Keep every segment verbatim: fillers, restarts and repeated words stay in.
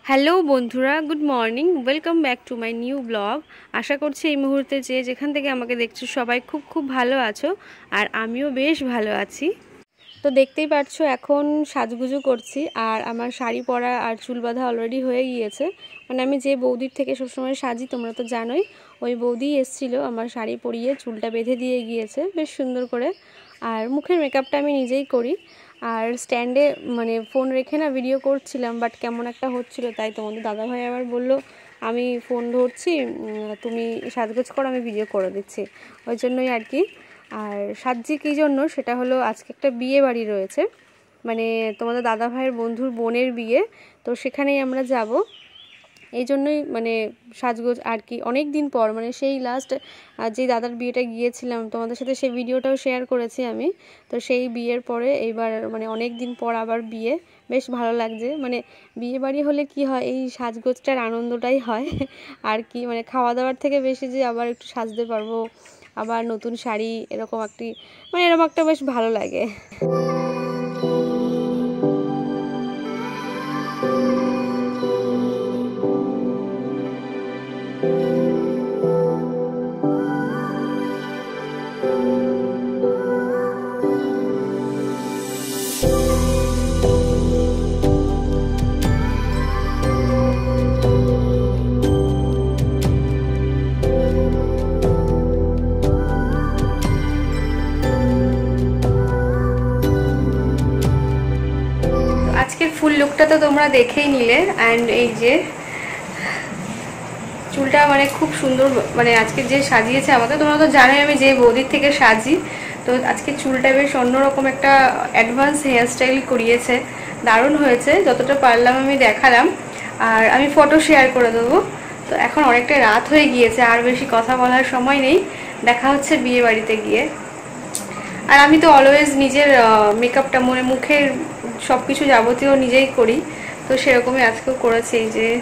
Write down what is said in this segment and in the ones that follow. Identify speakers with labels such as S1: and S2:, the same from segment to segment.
S1: Hello বন্ধুরা, good morning, welcome back to my new blog. আশা করছি এই মুহূর্তে যে যেখান থেকে আমাকে দেখছো সবাই খুব খুব ভালো আছো, আর আমিও বেশ ভালো আছি। তো দেখতেই পাচ্ছ এখন সাজগুজু করছি, আর আমার শাড়ি পরা আর চুল বাঁধা অলরেডি হয়ে গিয়েছে। মানে আমি যে বৌদির থেকে সবসময় সাজি তোমরা তো জানোই, ওই বৌদি এসেছিলো আমার শাড়ি পরিয়ে চুলটা বেঁধে দিয়ে গিয়েছে বেশ সুন্দর করে। আর মুখের মেকআপটা আমি নিজেই করি, আর স্ট্যান্ডে মানে ফোন রেখে না ভিডিও করছিলাম, বাট কেমন একটা হচ্ছিল, তাই তোমাদের দাদাভাই আবার বললো আমি ফোন ধরছি, তুমি সাজগোজ করো, আমি ভিডিও করে দিচ্ছি, ওই জন্যই আর কি। আর সাজছি কী জন্য, সেটা হলো আজকে একটা বিয়ে বাড়ি রয়েছে, মানে তোমাদের দাদাভাইয়ের বন্ধুর বোনের বিয়ে, তো সেখানেই আমরা যাব, এই জন্যই মানে সাজগোজ আর কি। অনেক দিন পর, মানে সেই লাস্ট যে দাদার বিয়েটা গিয়েছিলাম তোমাদের সাথে, সেই ভিডিওটাও শেয়ার করেছি আমি, তো সেই বিয়ের পরে এইবার মানে অনেক দিন পর আবার বিয়ে, বেশ ভালো লাগছে। মানে বিয়ে বাড়ি হলে কি হয়, এই সাজগোজটার আনন্দটাই হয় আর কি, মানে খাওয়া দাওয়ার থেকে বেশি যে আবার একটু সাজতে পারবো, আবার নতুন শাড়ি, এরকম একটি মানে এরকম একটা বেশ ভালো লাগে। আজকের ফুল লুকটা তো তোমরা দেখেই নিলে, অ্যান্ড এই যে চুলটা মানে খুব সুন্দর, মানে আজকে যে সাজিয়েছে আমাকে, তোমরা তো জানোই আমি যে বৌদির থেকে সাজি, তো আজকে চুলটা বেশ অন্যরকম একটা অ্যাডভান্স হেয়ারস্টাইল করিয়েছে, দারুণ হয়েছে, যতটা পারলাম আমি দেখালাম, আর আমি ফটো শেয়ার করে দেবো। তো এখন অনেকটা রাত হয়ে গিয়েছে, আর বেশি কথা বলার সময় নেই, দেখা হচ্ছে বিয়ে বাড়িতে গিয়ে। আর আমি তো অলওয়েজ নিজের মেকআপটা মানে মুখের সব কিছু যাবতীয় নিজেই করি, তো সেরকমই আজকেও করেছি এই যে।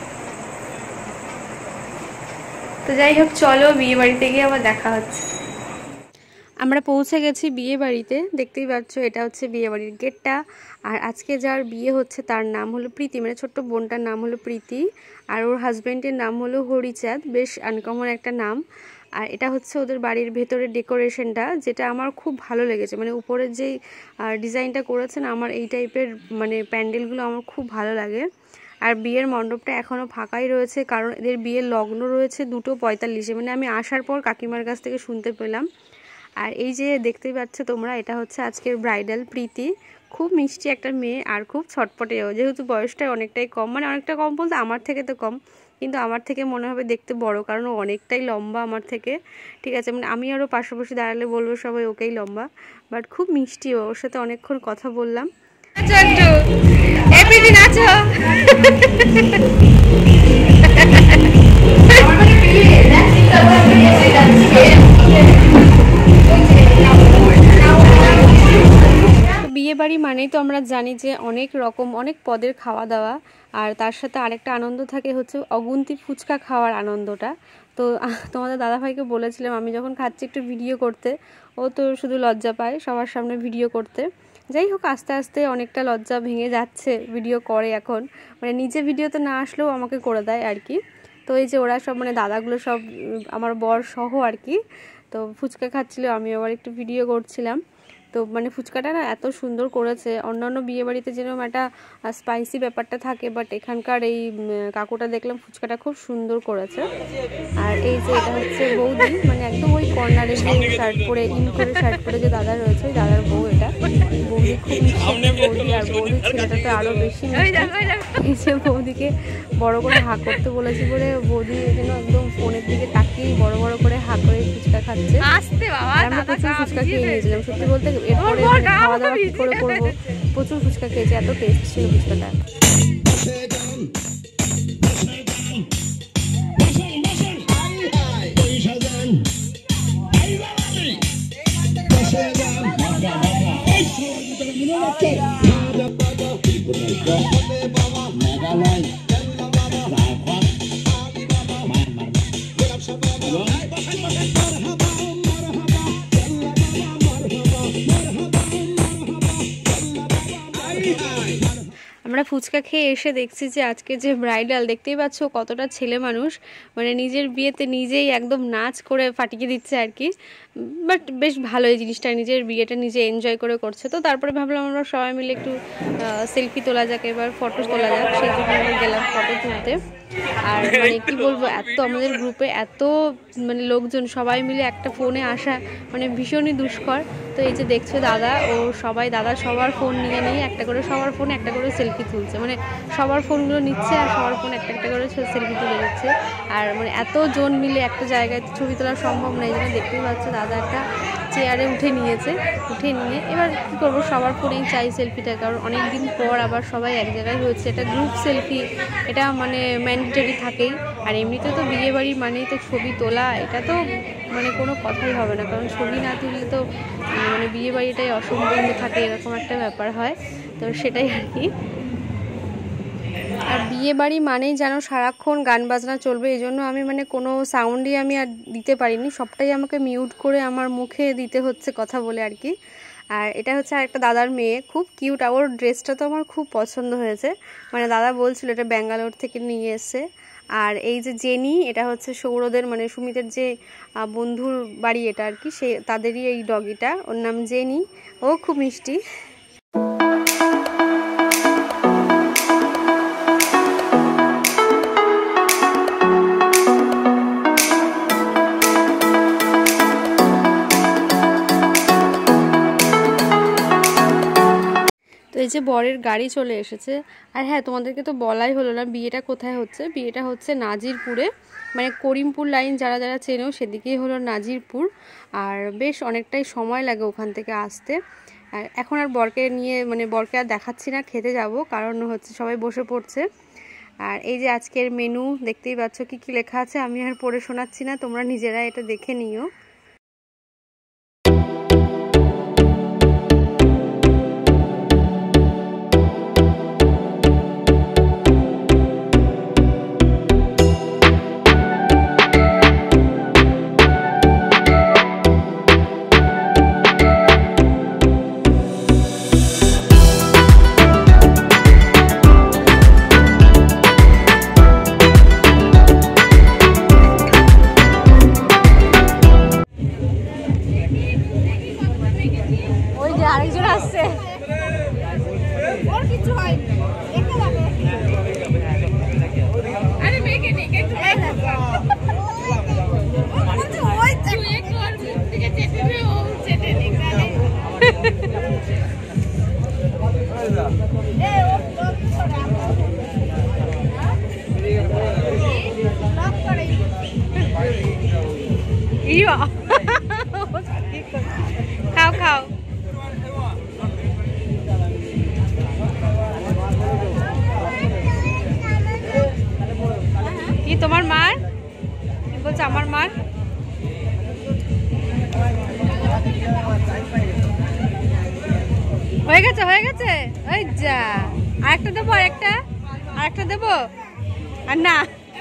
S1: তো যাই হোক, চলো বিয়ে বাড়িতে গিয়ে আবার দেখা হচ্ছে। আমরা পৌঁছে গেছি বিয়ে বাড়িতে, দেখতেই পাচ্ছ এটা হচ্ছে বিয়ে বাড়ির গেটটা। আর আজকে যার বিয়ে হচ্ছে তার নাম হলো প্রীতি, মানে ছোট্ট বোনটার নাম হলো প্রীতি, আর ওর হাজব্যান্ডের নাম হলো হরিচাঁদ, বেশ আনকমন একটা নাম। আর এটা হচ্ছে ওদের বাড়ির ভেতরের ডেকোরেশনটা, যেটা আমার খুব ভালো লেগেছে, মানে উপরের যেই ডিজাইনটা করেছেন, আমার এই টাইপের মানে প্যান্ডেলগুলো আমার খুব ভালো লাগে। আর বিয়ের মণ্ডপটা এখনও ফাঁকাই রয়েছে, কারণ এদের বিয়ের লগ্ন রয়েছে দুটো পঁয়তাল্লিশে, মানে আমি আসার পর কাকিমার কাছ থেকে শুনতে পেলাম। আর এই যে দেখতেই পাচ্ছ তোমরা, এটা হচ্ছে আজকের ব্রাইডাল প্রীতি, খুব মিষ্টি একটা মেয়ে, আর খুব ছটপটেও, যেহেতু বয়সটা অনেকটাই কম, মানে অনেকটা কম বলতে আমার থেকে তো কম, কিন্তু আমার থেকে মনে হবে দেখতে বড়, কারণ ও অনেকটাই লম্বা আমার থেকে, ঠিক আছে, মানে আমি আরও পাশাপাশি দাঁড়ালে বলবো সবাই ওকেই লম্বা, বাট খুব মিষ্টি, ওর সাথে অনেকক্ষণ কথা বললাম। বিয়ে বাড়ি মানেই তো আমরা জানি যে অনেক রকম অনেক পদের খাওয়া দাওয়া, আর তার সাথে আরেকটা আনন্দ থাকে হচ্ছে অগুন্তি ফুচকা খাওয়ার আনন্দটা। তো তোমাদের দাদাভাইকে বলেছিলাম আমি যখন খাচ্ছি একটু ভিডিও করতে, ও তো শুধু লজ্জা পায় সবার সামনে ভিডিও করতে। যাই হোক, আস্তে আস্তে অনেকটা লজ্জা ভেঙে যাচ্ছে, ভিডিও করে এখন, মানে নিজে ভিডিওতে না আসলেও আমাকে করে দেয় আর কি। তো এই যে ওরা সব মানে দাদাগুলো সব আমার বর সহ আর কি, তো ফুচকা খাচ্ছিল, আমি আবার একটু ভিডিও করছিলাম। তো মানে ফুচকাটা না এত সুন্দর করেছে, অন্যান্য বিয়ে বাড়িতে যেরকম একটা স্পাইসি ব্যাপারটা থাকে, বাট এখানকার এই কাকুটা দেখলাম ফুচকাটা খুব সুন্দর করেছে। আর এই যে এটা হচ্ছে বৌদি, মানে একদম ওই কর্নারে যে শার্ট পরে ইন করে শার্ট পরে যে দাদা রয়েছে, ওই দাদার বউ এটা। বৌদি খুব মিষ্টি বৌদি, আর বৌদির ছেলেটা তো আরও বেশি মিষ্টি। এই যে বৌদিকে বড় করে হাঁ করতে বলেছি বলে বৌদি যেন একদম ফোনের দিকে তাকিয়েই বড় বড় করে হাঁ করে ফুচকা খাচ্ছে। আমরা প্রচুর ফুচকা খেয়ে নিয়েছিলাম, সত্যি বলতে এরপরে খাওয়া দাওয়া কী করে করবো, প্রচুর ফুচকা খেয়েছি, এত টেস্ট ছিল ফুচকাটা। ফুচকা খেয়ে এসে দেখছি যে আজকে যে ব্রাইডাল, দেখতেই পাচ্ছ কতটা ছেলে মানুষ, মানে নিজের বিয়েতে নিজেই একদম নাচ করে ফাটিয়ে দিচ্ছে আর কি। বাট বেশ ভালো এই জিনিসটা, নিজের বিয়েটা নিজে এনজয় করে করছে। তো তারপরে ভাবলাম আমরা সবাই মিলে একটু সেলফি তোলা যাক, এবার ফটো তোলা যাক, সেই জন্য আমরা গেলাম ফটো তুলতে। আর মানে কি বলবো, এত আমাদের গ্রুপে এত মানে লোকজন সবাই মিলে একটা ফোনে আসা মানে ভীষণই দুষ্কর। তো এই যে দেখছো দাদা ও সবাই, দাদা সবার ফোন নিয়ে নিয়ে একটা করে সবার ফোনে একটা করে সেলফি তুলছে, মানে সবার ফোনগুলো নিচ্ছে আর সবার ফোন একটা একটা করে সেলফি তুলে দিচ্ছে। আর মানে এত জন মিলে একটা জায়গায় ছবি তোলা সম্ভব না, এই জন্য দেখতেই পাচ্ছ দাদা একটা চেয়ারে উঠে নিয়েছে, উঠে নিয়ে এবার কী করবো সবার ফোনেই চাই সেলফিটা, কারণ অনেক দিন পর আবার সবাই এক জায়গায় হয়েছে, এটা গ্রুপ সেলফি, এটা মানে ম্যান্ডেটরি থাকেই। আর এমনিতে তো বিয়ে বাড়ি মানেই তো ছবি তোলা, এটা তো মানে কোনো কথাই হবে না, কারণ ছবি না তুললে তো মানে বিয়ে বাড়িটাই অসম্পূর্ণ থাকে, এরকম একটা ব্যাপার হয়। তো সেটাই আর কি। আর বিয়ে বাড়ি মানেই যেন সারাক্ষণ গান বাজনা চলবে, এই জন্য আমি মানে কোনো সাউন্ডই আমি আর দিতে পারিনি, সবটাই আমাকে মিউট করে আমার মুখে দিতে হচ্ছে কথা বলে আর কি। আর এটা হচ্ছে আর একটা দাদার মেয়ে, খুব কিউট, ওর ড্রেসটা তো আমার খুব পছন্দ হয়েছে, মানে দাদা বলছিল এটা ব্যাঙ্গালোর থেকে নিয়ে এসে। আর এই যে জেনি, এটা হচ্ছে সৌরদের মানে সুমিতের যে বন্ধুর বাড়ি এটা আর কি, সে তাদেরই এই ডগিটা, ওর নাম জেনি, ও খুব মিষ্টি। তো এই যে বরের গাড়ি চলে এসেছে। আর হ্যাঁ, তোমাদেরকে তো বলাই হলো না বিয়েটা কোথায় হচ্ছে। বিয়েটা হচ্ছে নাজিরপুরে, মানে করিমপুর লাইন যারা যারা চেনো সেদিকেই হলো নাজিরপুর। আর বেশ অনেকটাই সময় লাগে ওখান থেকে আসতে। আর এখন আর বরকে নিয়ে মানে বরকে আর দেখাচ্ছি না, খেতে যাব, কারণ হচ্ছে সবাই বসে পড়ছে। আর এই যে আজকের মেনু দেখতেই পাচ্ছ কি কি লেখা আছে, আমি আর পড়ে শোনাচ্ছি না, তোমরা নিজেরা এটা দেখে নিও। আরেকজন আসছে, ওর কিছু হয়নি, দেখে যাবে। আরে মেকে নে একটু এই না ওই তুই একটু আর মুখ থেকে চেটে নে, ও চেটে নে গালে এই ও লক ছড়া লক করে ইয়া খাও খাও। কি তোমার মার কি বলছে? আমার মার হয়ে গেছে হয়ে গেছে ওই যা, আরেকটা দেবো, আরেকটা আরেকটা দেবো আর না।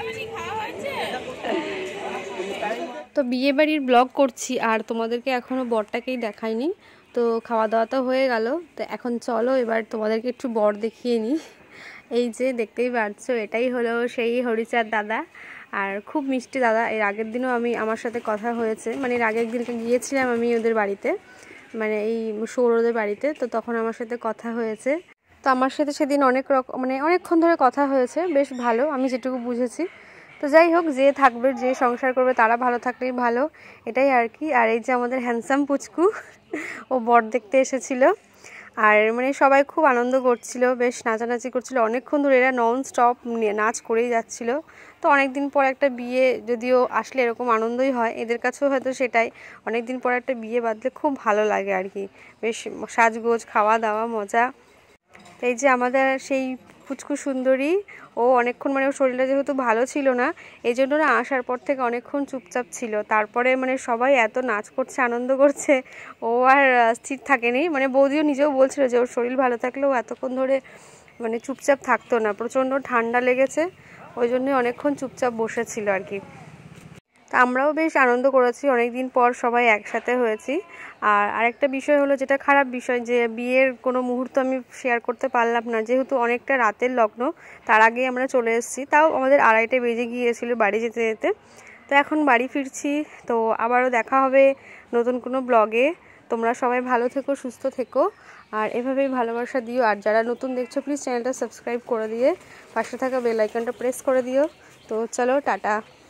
S1: তো বিয়ে বাড়ির ব্লগ করছি আর তোমাদেরকে এখনো বরটাকেই দেখাইনি। তো খাওয়া দাওয়া তো হয়ে গেল, তো এখন চলো এবার তোমাদেরকে একটু বর দেখিয়ে নিই। এই যে দেখতেই পাচ্ছ, এটাই হলো সেই হরিচাঁদ দাদা, আর খুব মিষ্টি দাদা। এর আগের দিনও আমি আমার সাথে কথা হয়েছে, মানে এর আগের দিনকে গিয়েছিলাম আমি ওদের বাড়িতে, মানে এই সৌরদের বাড়িতে, তো তখন আমার সাথে কথা হয়েছে। তো আমার সাথে সেদিন অনেক রকম মানে অনেকক্ষণ ধরে কথা হয়েছে, বেশ ভালো আমি যেটুকু বুঝেছি। তো যাই হোক, যে থাকবে যে সংসার করবে তারা ভালো থাকলেই ভালো, এটাই আর কি। আর এই যে আমাদের হ্যান্ডসাম পুচকু, ও বর দেখতে এসেছিলো, আর মানে সবাই খুব আনন্দ করছিল, বেশ নাচানাচি করছিল অনেকক্ষণ ধরে, এরা নন স্টপ নাচ করেই যাচ্ছিল। তো অনেক দিন পর একটা বিয়ে যদিও আসলে এরকম আনন্দই হয়, এদের কাছেও হয়তো সেটাই, অনেক দিন পর একটা বিয়ে বাঁধলে খুব ভালো লাগে আর কি, বেশ সাজগোজ, খাওয়া দাওয়া, মজা। এই যে আমাদের সেই পুচকু সুন্দরী, ও অনেকক্ষণ মানে ওর শরীরটা যেহেতু ভালো ছিল না, এই জন্য না আসার পর থেকে অনেকক্ষণ চুপচাপ ছিল। তারপরে মানে সবাই এত নাচ করছে, আনন্দ করছে, ও আর স্থির থাকেনি। মানে বৌদিও নিজেও বলছিল যে ওর শরীর ভালো থাকলেও এতক্ষণ ধরে মানে চুপচাপ থাকতো না, প্রচণ্ড ঠান্ডা লেগেছে, ওই জন্য অনেকক্ষণ চুপচাপ বসেছিল আর কি। তা আমরাও বেশ আনন্দ করেছি, অনেক দিন পর সবাই একসাথে হয়েছি। আর আরেকটা বিষয় হলো, যেটা খারাপ বিষয়, যে বিয়ের কোনো মুহূর্ত আমি শেয়ার করতে পারলাম না, যেহেতু অনেকটা রাতের লগ্ন, তার আগেই আমরা চলে এসেছি। তাও আমাদের আড়াইটে বেজে গিয়েছিলো বাড়ি যেতে যেতে। তো এখন বাড়ি ফিরছি। তো আবারও দেখা হবে নতুন কোনো ব্লগে। তোমরা সবাই ভালো থেকো, সুস্থ থেকো, আর এভাবেই ভালোবাসা দিও। আর যারা নতুন দেখছো প্লিজ চ্যানেলটা সাবস্ক্রাইব করে দিয়ে পাশে থাকা বেল আইকনটা প্রেস করে দিও। তো চলো, টাটা।